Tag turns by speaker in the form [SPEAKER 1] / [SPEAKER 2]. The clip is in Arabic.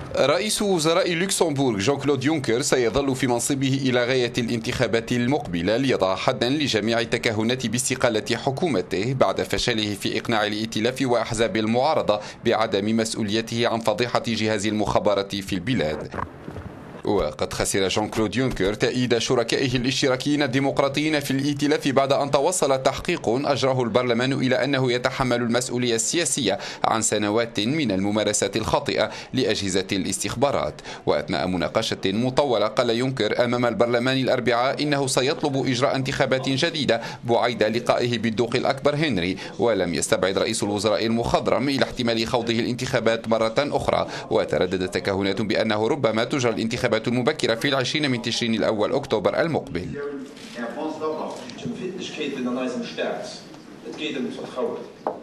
[SPEAKER 1] رئيس وزراء لوكسمبورغ جان كلود يونكر سيظل في منصبه إلى غاية الانتخابات المقبلة ليضع حدا لجميع التكهنات باستقالة حكومته بعد فشله في إقناع الائتلاف وأحزاب المعارضة بعدم مسؤوليته عن فضيحة جهاز المخابرات في البلاد. وقد خسر جان كلود يونكر تأييد شركائه الاشتراكيين الديمقراطيين في الائتلاف بعد أن توصل تحقيق أجراه البرلمان إلى أنه يتحمل المسؤولية السياسية عن سنوات من الممارسات الخاطئة لأجهزة الاستخبارات. وأثناء مناقشة مطولة قال يونكر أمام البرلمان الأربعاء إنه سيطلب إجراء انتخابات جديدة بعيد لقائه بالدوق الأكبر هنري، ولم يستبعد رئيس الوزراء المخضرم إلى احتمال خوضه الانتخابات مرة أخرى. وترددت تكهنات بأنه ربما تجرى الانتخابات المبكرة في 20 من تشرين الأول أكتوبر المقبل.